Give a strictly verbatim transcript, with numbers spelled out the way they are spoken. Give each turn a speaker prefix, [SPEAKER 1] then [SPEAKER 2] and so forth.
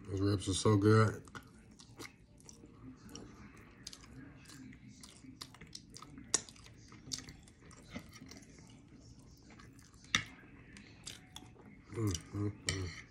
[SPEAKER 1] Those ribs are so good. Mm, mm, mm.